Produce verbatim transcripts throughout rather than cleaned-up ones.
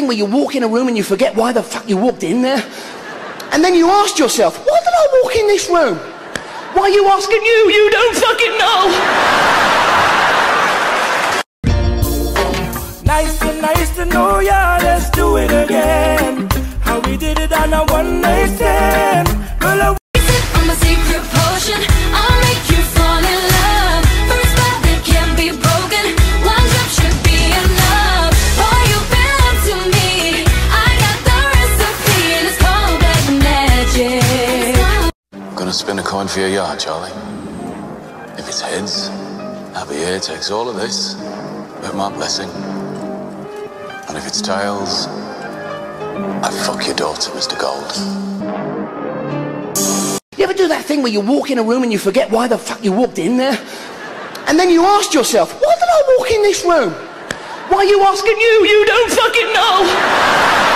where you walk in a room and you forget why the fuck you walked in there? And then you ask yourself, why did I walk in this room? Why are you asking you? You don't fucking know! Nice to, nice to know ya, let's do it again. How we did it on a one night stand. Girl, I I'm a secret potion, I'll make you fall in love. First love that can't be broken, one drop should be enough. Boy, you've been up to me, I got the recipe, and it's called black magic. I'm gonna spin a coin for your yard, Charlie. If it's heads, I'll be here, takes all of this, with my blessing. And if it's tails, I fuck your daughter, Mister Gold. You ever do that thing where you walk in a room and you forget why the fuck you walked in there? And then you ask yourself, why did I walk in this room? Why are you asking you? You don't fucking know!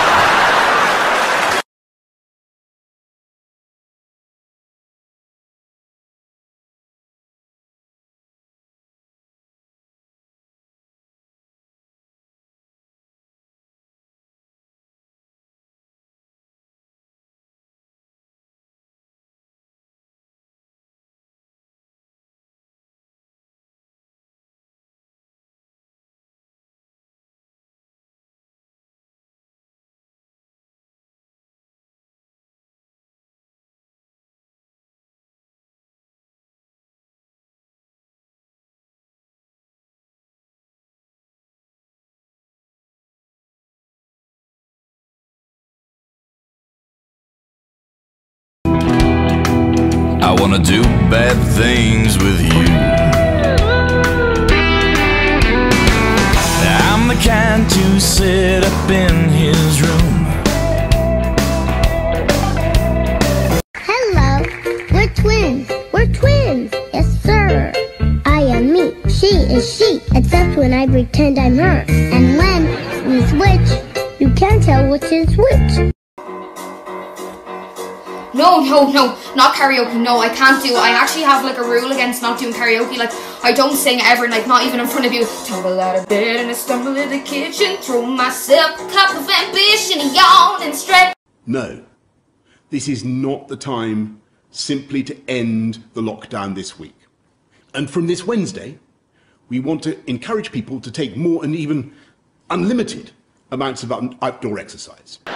I wanna do bad things with you. I'm the kind to sit up in his room. Hello, we're twins. We're twins. Yes, sir. I am me. She is she. Except when I pretend I'm her. And when we switch, you can't tell which is which. No, no, no, not karaoke, no, I can't do it. I actually have like a rule against not doing karaoke. Like, I don't sing ever, like not even in front of you. Tumble out of bed and I stumble in the kitchen, throw myself a cup of ambition, yawn and stretch. No, this is not the time simply to end the lockdown this week. And from this Wednesday, we want to encourage people to take more and even unlimited amounts of outdoor exercise.